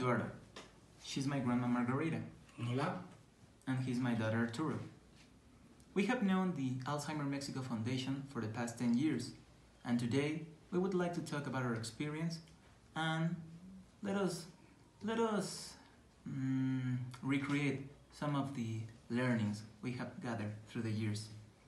Eduardo. She's my grandma Margarita. Hola. And he's my daughter Arturo. We have known the Alzheimer Mexico Foundation for the past 10 years, and today we would like to talk about our experience and let us recreate some of the learnings we have gathered through the years.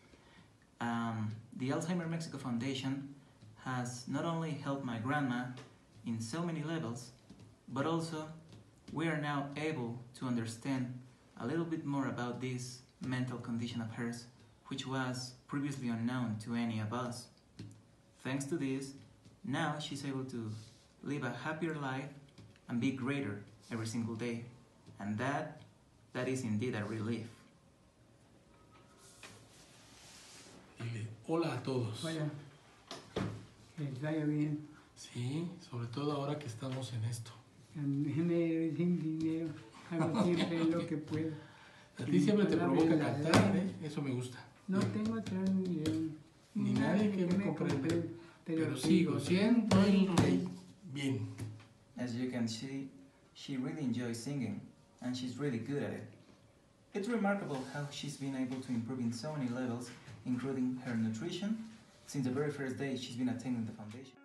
The Alzheimer Mexico Foundation has not only helped my grandma in so many levels, but also we are now able to understand a little bit more about this mental condition of hers, which was previously unknown to any of us. Thanks to this, now she's able to live a happier life and be greater every single day. And that is indeed a relief. Dile hola a todos. Hola, que les vaya bien. Sí, sobre todo ahora que estamos en esto. Déjeme sin dinero, hago siempre lo que puedo. A ti siempre te provoca cantar, ¿eh? Eso me gusta. No tengo atrás ni nadie que me comprenda, pero sigo siendo el rey. Bien. As you can see, she really enjoys singing, and she's really good at it. It's remarkable how she's been able to improve in so many levels, including her nutrition, since the very first day she's been attending the foundation.